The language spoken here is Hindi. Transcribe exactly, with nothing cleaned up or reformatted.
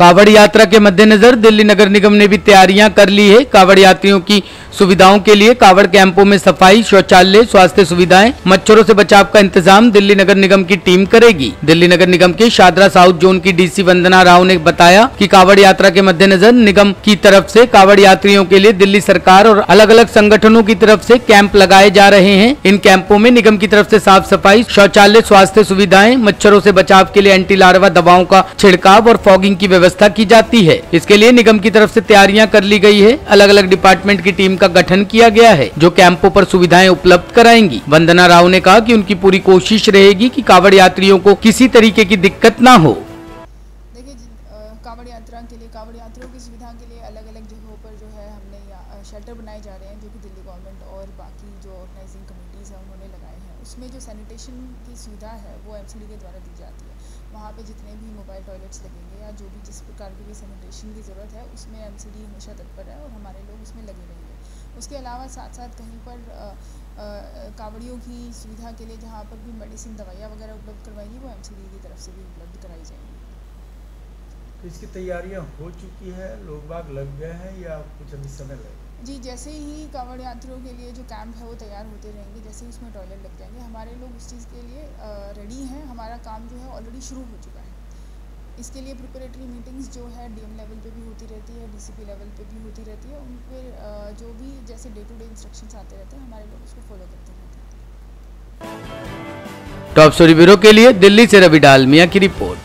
कावड़ यात्रा के मद्देनजर दिल्ली नगर निगम ने भी तैयारियां कर ली है। कावड़ यात्रियों की सुविधाओं के लिए कावड़ कैंपों में सफाई, शौचालय, स्वास्थ्य सुविधाएं, मच्छरों से बचाव का इंतजाम दिल्ली नगर निगम की टीम करेगी। दिल्ली नगर निगम के शादरा साउथ जोन की डीसी वंदना राव ने बताया कि कावड़ यात्रा के मद्देनजर निगम की तरफ से कावड़ यात्रियों के लिए दिल्ली सरकार और अलग अलग संगठनों की तरफ से कैंप लगाए जा रहे हैं। इन कैंपों में निगम की तरफ से साफ सफाई, शौचालय, स्वास्थ्य सुविधाएं, मच्छरों से बचाव के लिए एंटी लार्वा दवाओं का छिड़काव और फॉगिंग की व्यवस्था की जाती है। इसके लिए निगम की तरफ से तैयारियां कर ली गई है। अलग अलग डिपार्टमेंट की टीम का गठन किया गया है जो कैंपों पर सुविधाएं उपलब्ध कराएंगी। वंदना राव ने कहा कि उनकी पूरी कोशिश रहेगी कि कावड़ यात्रियों को किसी तरीके की दिक्कत ना हो। देखिए, कावड़ यात्रा के लिए कावड़ यात्रियों की सुविधा के लिए अलग अलग जगहों पर जो है हमने शेल्टर बनाए जा रहे हैं जो कि दिल्ली गवर्नमेंट और बाकी जो ऑर्गेनाइजिंग कमेटीज़ हैं उन्होंने लगाए हैं। उसमें जो सैनिटेशन की सुविधा है वो एमसीडी के द्वारा दी जाती है। वहाँ पे जितने भी मोबाइल टॉयलेट्स लगेंगे या जो भी जिस प्रकार की भी सैनिटेशन की ज़रूरत है उसमें एमसीडी हमेशा तत्पर है और हमारे लोग उसमें लगे रहेंगे। उसके अलावा साथ साथ कहीं पर आ, आ, कावड़ियों की सुविधा के लिए जहाँ पर भी मेडिसिन, दवाइयाँ वगैरह उपलब्ध करवाएंगी वो एमसीडी की तरफ से भी उपलब्ध कराई जाएंगी। तो इसकी तैयारियां हो चुकी है, लोग बाग लग गए हैं या कुछ अभी समय लगेगा? जी, जैसे ही कावड़ यात्रियों के लिए जो कैंप है वो तैयार होते रहेंगे, जैसे ही उसमें टॉयलेट लग जाएंगे हमारे लोग उस चीज़ के लिए रेडी हैं। हमारा काम जो है ऑलरेडी शुरू हो चुका है। इसके लिए प्रिपरेटरी मीटिंग्स जो है डीएम लेवल पे भी होती रहती है, डीसीपी लेवल पे भी होती रहती है। उन पर जो भी जैसे डे टू डे इंस्ट्रक्शंस आते रहते हैं हमारे लोग उसको फॉलो करते रहते हैं। टॉप स्टोरी ब्यूरो के लिए दिल्ली से रवि डालमिया की रिपोर्ट।